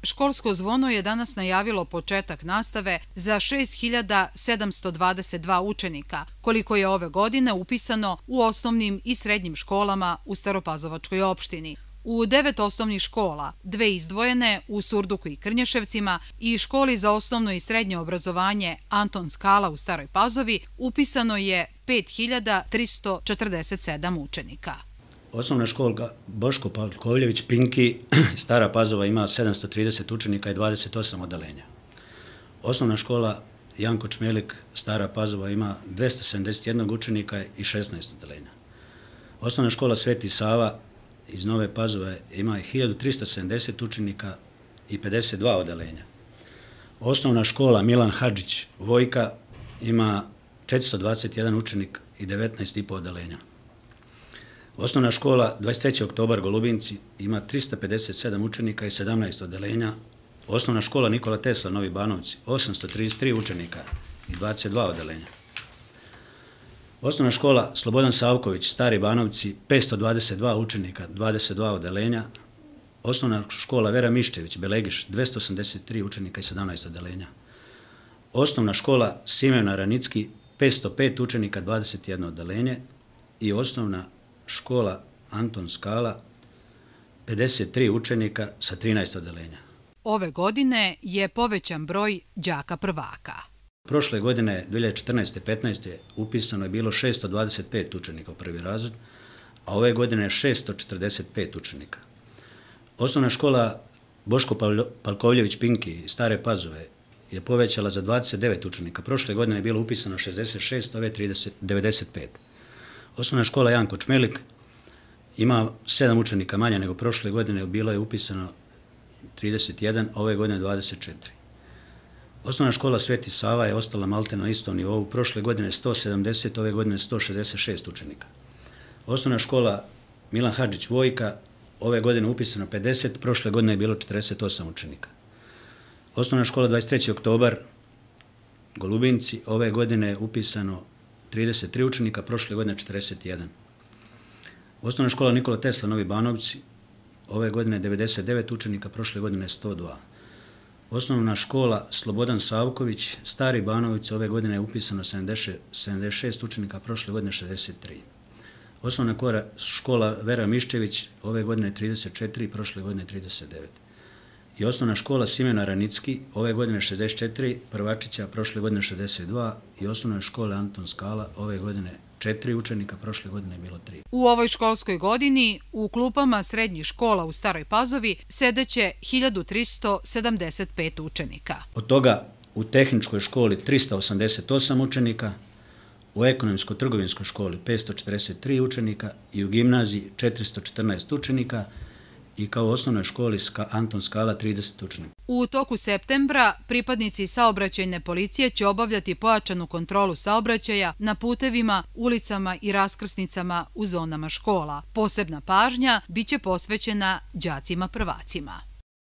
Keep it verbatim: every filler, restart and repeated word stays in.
školsko zvono je danas najavilo početak nastave za šest hiljada sedamsto dvadeset dva učenika, koliko je ove godine upisano u osnovnim i srednjim školama u Staropazovačkoj opštini. U devet osnovnih škola, dve izdvojene u Surduku i Krnješevcima i školi za osnovno i srednje obrazovanje Anton Skala u Staroj Pazovi, upisano je pet hiljada tristo četrdeset sedam učenika. Osnovna škola Boško Pavlkovljević Pinki, Stara Pazova, ima sedamsto trideset učenika i dvadeset osam odeljenja. Osnovna škola Janko Čmelik, Stara Pazova, ima dvesta sedamdeset jedan učenika i šesnaest odeljenja. Osnovna škola Sveti Sava iz Nove Pazove ima hiljadu trista sedamdeset učenika i pedeset dva odeljenja. Osnovna škola Milan Hadžić Vojka ima četiristo dvadeset jedan učenik i devetnaest i po odeljenja. Osnovna škola dvadeset treći oktobar Golubinci ima trista pedeset sedam učenika i sedamnaest odeljenja. Osnovna škola Nikola Tesla Novi Banovci osamsto trideset tri učenika i dvadeset dva odeljenja. Osnovna škola Slobodan Savković Stari Banovci petsto dvadeset dva učenika, dvadeset dva odeljenja. Osnovna škola Vera Miščević Belegiš dvesta osamdeset tri učenika i sedamnaest odeljenja. Osnovna škola Simeon Aranicki petsto pet učenika, dvadeset jedno odeljenje i osnovna škola Anton Skala pedeset tri učenika sa trinaest odeljenja. Ove godine je povećan broj đaka prvaka. Prošle godine, dve hiljade četrnaeste petnaeste. upisano je bilo šesto dvadeset pet učenika u prvi razred, a ove godine je šesto četrdeset pet učenika. Osnovna škola Boško Pavlkovljević Pinki, Stare Pazove, je povećala za dvadeset devet učenika. Prošle godine je bilo upisano šezdeset šest, ove devedeset pet. Osnovna škola Janko Čmelik ima sedam učenika manje nego prošle godine, bilo je upisano trideset jedan, ove godine dvadeset četiri. Osnovna škola Sveti Sava je ostala malte na istom nivou, prošle godine sto sedamdeset, ove godine sto šezdeset šest učenika. Osnovna škola Milan Hadžić Vojka, ove godine upisano pedeset, prošle godine je bilo četrdeset osam učenika. Osnovna škola dvadeset treći oktobar Golubinci, ove godine je upisano trideset tri učenika, prošle godine četrdeset jedan. Osnovna škola Nikola Tesla Novi Banovci, ove godine devedeset devet učenika, prošle godine sto dva. Osnovna škola Slobodan Savković, Stari Banovci, ove godine je upisano sedamdeset šest učenika, prošle godine šezdeset tri. Osnovna škola Vera Miščević, ove godine trideset četiri, prošle godine trideset devet. I osnovna škola Simeon Aranicki, ove godine šezdeset četiri, Prvačića, prošle godine šezdeset dva i osnovna škola Anton Skala, ove godine četiri učenika, prošle godine je bilo tri. U ovoj školskoj godini u klupama srednjih škola u Staroj Pazovi sedeće hiljadu tristo sedamdeset pet učenika. Od toga u tehničkoj školi trista osamdeset osam učenika, u ekonomsko-trgovinskoj školi petsto četrdeset tri učenika i u gimnaziji četiristo četrnaest učenika i kao osnovnoj školi Anton Skala trideset učenika. U toku septembra pripadnici saobraćajne policije će obavljati pojačanu kontrolu saobraćaja na putevima, ulicama i raskrsnicama u zonama škola. Posebna pažnja biće posvećena đacima prvacima.